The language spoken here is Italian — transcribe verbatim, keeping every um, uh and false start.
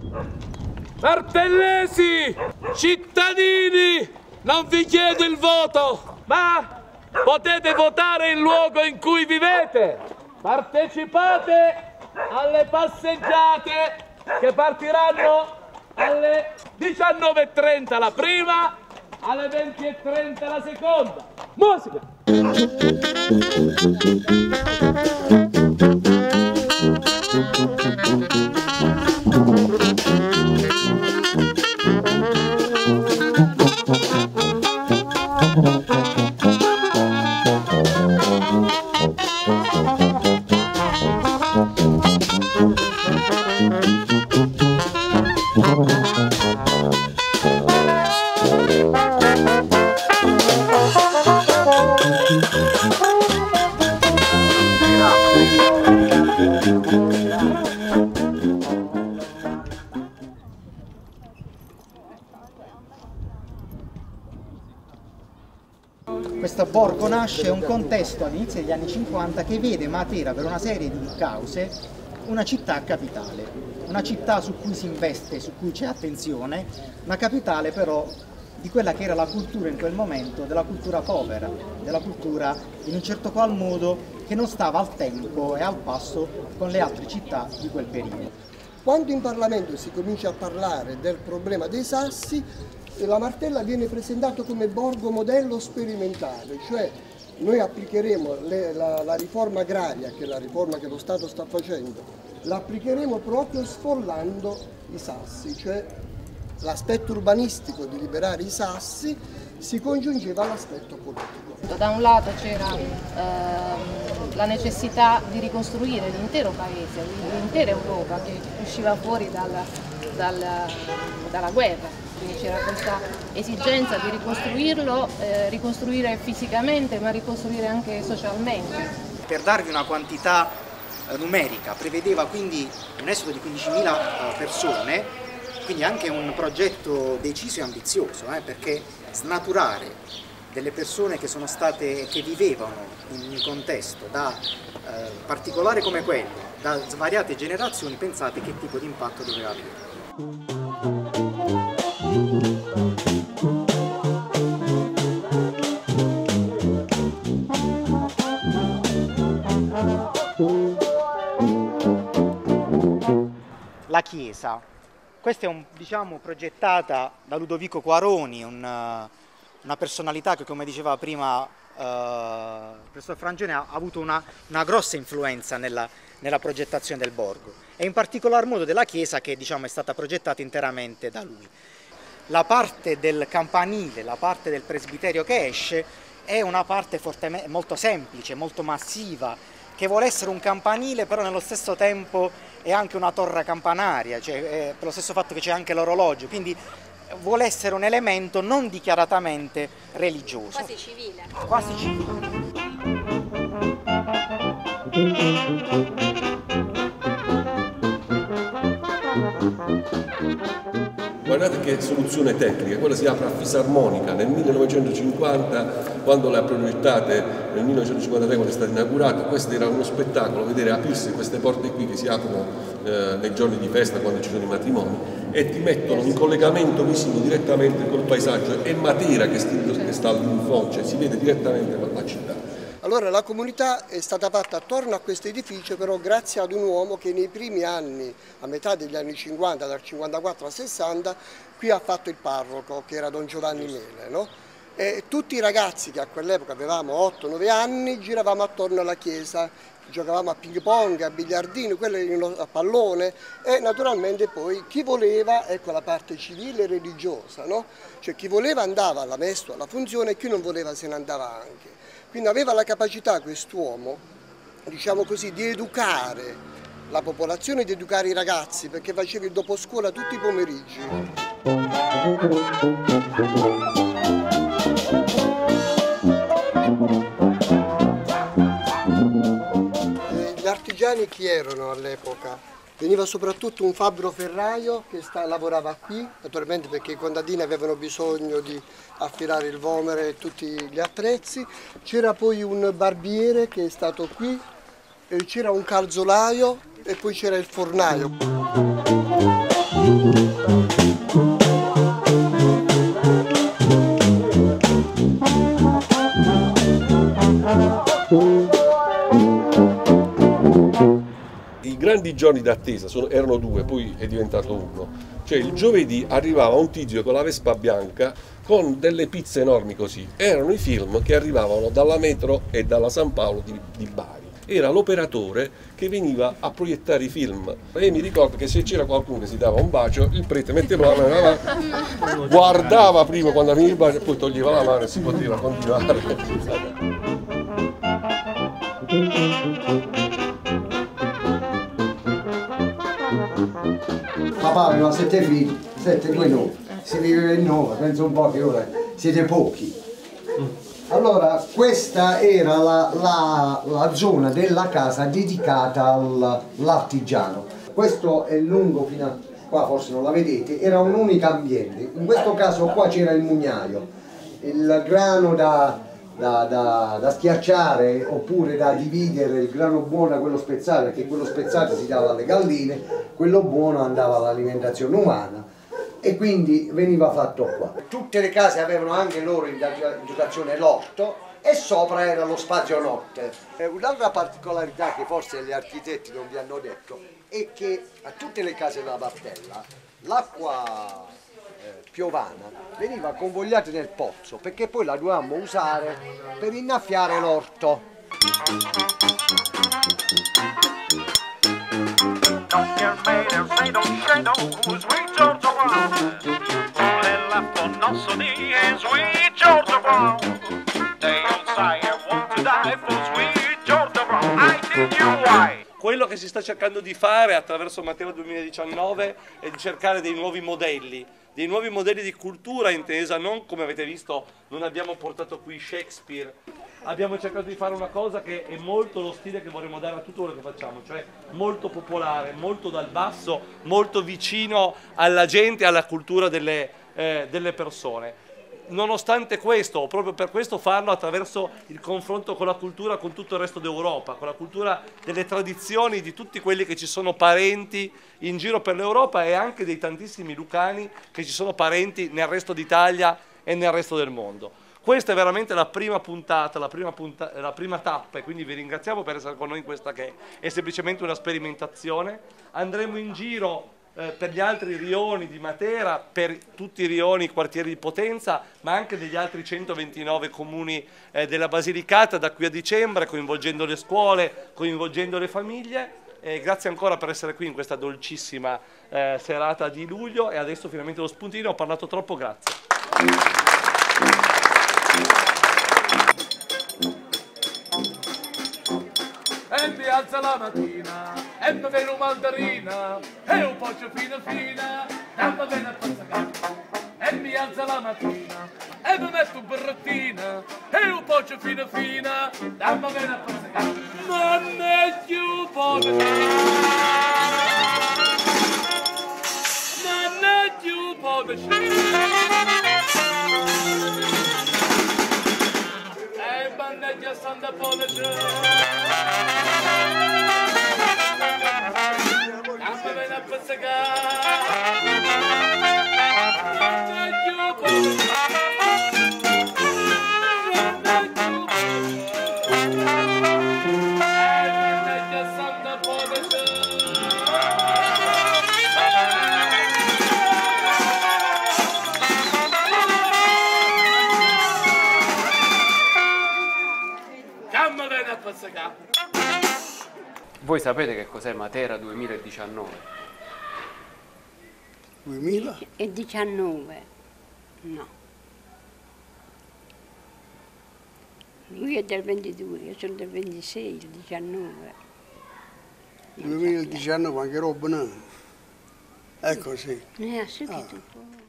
Martellesi, cittadini, non vi chiedo il voto, ma potete votare il luogo in cui vivete. Partecipate alle passeggiate che partiranno alle diciannove e trenta la prima, alle venti e trenta la seconda. Musica! Questo borgo nasce in un contesto all'inizio degli anni cinquanta che vede Matera, per una serie di cause, una città capitale, una città su cui si investe, su cui c'è attenzione, una capitale però di quella che era la cultura in quel momento, della cultura povera, della cultura in un certo qual modo che non stava al tempo e al passo con le altre città di quel periodo. Quando in Parlamento si comincia a parlare del problema dei sassi, la Martella viene presentato come borgo modello sperimentale, cioè noi applicheremo le, la, la riforma agraria, che è la riforma che lo Stato sta facendo, la applicheremo proprio sfollando i sassi, cioè l'aspetto urbanistico di liberare i sassi si congiungeva all'aspetto politico. Da un lato c'era ehm, la necessità di ricostruire l'intero paese, l'intera Europa che usciva fuori dal, dal, dalla guerra. Quindi c'era questa esigenza di ricostruirlo, eh, ricostruire fisicamente ma ricostruire anche socialmente. Per darvi una quantità eh, numerica, prevedeva quindi un esodo di quindicimila eh, persone, quindi anche un progetto deciso e ambizioso, eh, perché snaturare delle persone che sono state, che vivevano in un contesto da eh, particolare come quello, da svariate generazioni, pensate che tipo di impatto doveva avere. La chiesa, questa è un, diciamo, progettata da Ludovico Quaroni, un, una personalità che, come diceva prima eh, il professor Frangione, ha avuto una, una grossa influenza nella, nella progettazione del borgo e in particolar modo della chiesa che, diciamo, è stata progettata interamente da lui. La parte del campanile, la parte del presbiterio che esce è una parte fortemente, molto semplice, molto massiva, che vuole essere un campanile però nello stesso tempo è anche una torre campanaria, cioè, eh, per lo stesso fatto che c'è anche l'orologio, quindi vuole essere un elemento non dichiaratamente religioso. Quasi civile. Quasi civile. Guardate che soluzione tecnica, quella si apre a fisarmonica nel millenovecentocinquanta, quando le ha progettate nel millenovecentocinquantatré quando è stata inaugurata. Questo era uno spettacolo, vedere aprirsi queste porte qui che si aprono eh, nei giorni di festa quando ci sono i matrimoni e ti mettono in collegamento visivo direttamente col paesaggio. È Matera che, che sta all'infondo, cioè si vede direttamente la città. Allora la comunità è stata fatta attorno a questo edificio, però grazie ad un uomo che nei primi anni, a metà degli anni cinquanta, dal cinquantaquattro al sessanta, qui ha fatto il parroco, che era Don Giovanni Mele, no? E tutti i ragazzi che a quell'epoca avevamo otto nove anni giravamo attorno alla chiesa, giocavamo a ping pong, a biliardino, a pallone e naturalmente poi chi voleva, ecco la parte civile e religiosa, no? Cioè chi voleva andava alla messa, alla funzione e chi non voleva se ne andava anche. Quindi aveva la capacità quest'uomo, diciamo così, di educare la popolazione, di educare i ragazzi, perché faceva il doposcuola tutti i pomeriggi. Gli artigiani chi erano all'epoca? Veniva soprattutto un fabbro ferraio che sta, lavorava qui, naturalmente perché i contadini avevano bisogno di affilare il vomere e tutti gli attrezzi. C'era poi un barbiere che è stato qui, c'era un calzolaio e poi c'era il fornaio. I grandi giorni d'attesa erano due, poi è diventato uno. Cioè il giovedì arrivava un tizio con la Vespa bianca con delle pizze enormi così. Erano i film che arrivavano dalla metro e dalla San Paolo di, di Bari. Era l'operatore che veniva a proiettare i film. E mi ricordo che se c'era qualcuno che si dava un bacio, il prete metteva la mano, guardava prima quando veniva il bacio e poi toglieva la mano e si poteva continuare. Papà aveva sette figli, sette, due, nove. Si viveva in nove, penso un po' che ora siete pochi. Allora, questa era la, la, la zona della casa dedicata all'artigiano. Questo è lungo fino a qua, forse non la vedete, era un unico ambiente. In questo caso qua c'era il mugnaio, il grano da, da, da, da schiacciare oppure da dividere, il grano buono da quello spezzato, perché quello spezzato si dava alle galline, quello buono andava all'alimentazione umana. E quindi veniva fatto qua. Tutte le case avevano anche loro in educazione l'orto e sopra era lo spazio notte. Un'altra particolarità che forse gli architetti non vi hanno detto è che a tutte le case della Bartella l'acqua eh, piovana veniva convogliata nel pozzo perché poi la dovevamo usare per innaffiare l'orto. Quello che si sta cercando di fare attraverso Matera duemiladiciannove è di cercare dei nuovi modelli, dei nuovi modelli di cultura intesa, non come avete visto, non abbiamo portato qui Shakespeare, abbiamo cercato di fare una cosa che è molto lo stile che vorremmo dare a tutto quello che facciamo, cioè molto popolare, molto dal basso, molto vicino alla gente, alla cultura delle, eh, delle persone. Nonostante questo, o proprio per questo, farlo attraverso il confronto con la cultura, con tutto il resto d'Europa, con la cultura delle tradizioni di tutti quelli che ci sono parenti in giro per l'Europa e anche dei tantissimi lucani che ci sono parenti nel resto d'Italia e nel resto del mondo. Questa è veramente la prima puntata, la prima, punta, la prima tappa e quindi vi ringraziamo per essere con noi in questa che è semplicemente una sperimentazione. Andremo in giro Eh, per gli altri rioni di Matera, per tutti i rioni, i quartieri di Potenza, ma anche degli altri centoventinove comuni eh, della Basilicata da qui a dicembre, coinvolgendo le scuole, coinvolgendo le famiglie. Eh, grazie ancora per essere qui in questa dolcissima eh, serata di luglio e adesso finalmente lo spuntino, ho parlato troppo, grazie. E mi alza la mattina, e mi viene una mandarina, e un po' fina fina, dammi bene a passare. E mi alza la mattina, e mi metto un berrettina, e un po' fina fina, dammi bene a passare. Non è più povera, non è più povera. E mannaggia Santa Povera. Voi sapete che cos'è Matera duemiladiciannove? duemiladiciannove? No. Lui è del ventidue, io sono del ventisei, il diciannove. duemiladiciannove anche roba no? È così. Eh, sì, ah.